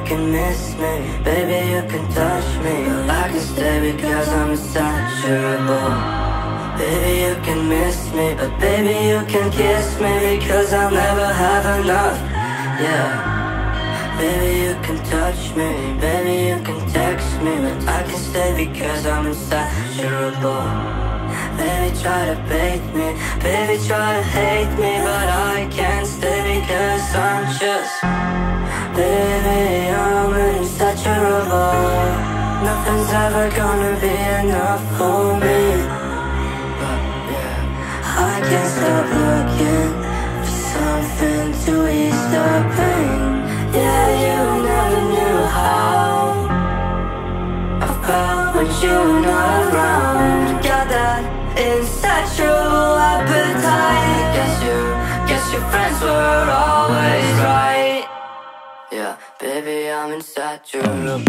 can miss me, baby you can touch me, but I can stay because I'm insatiable. Baby you can miss me, but baby you can kiss me because I'll never have enough. Yeah. Baby you can touch me, baby you can text me, but I can stay because I'm insatiable. Baby try to bait me, baby try to hate me, but I can't stay because I'm just, baby I'm insatiable. Nothing's ever gonna be enough for me, but yeah, I can't stop looking for something to ease the pain. Yeah, you never knew how I felt when you were not around. Got that insatiable appetite. Guess your friends were always right. Yeah, baby, I'm insatiable.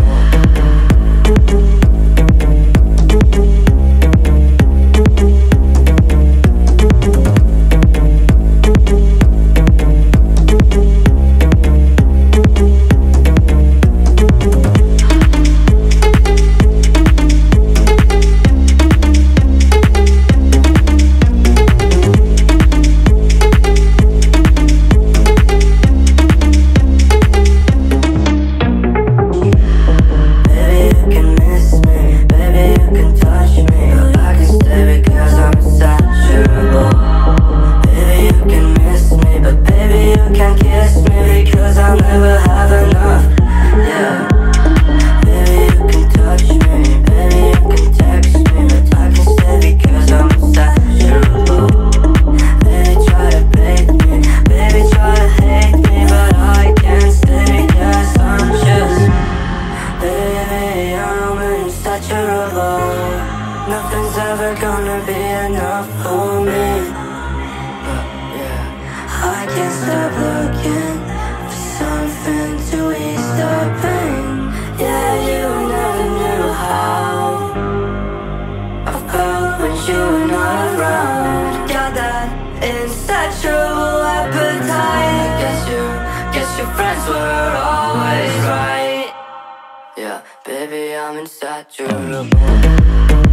Nothing's ever gonna be enough for me, but yeah, I can't stop looking for something to ease the pain. Yeah, you never knew how I felt when you were not around. Got that insatiable appetite. Guess your friends were always right. Yeah, baby, I'm insatiable.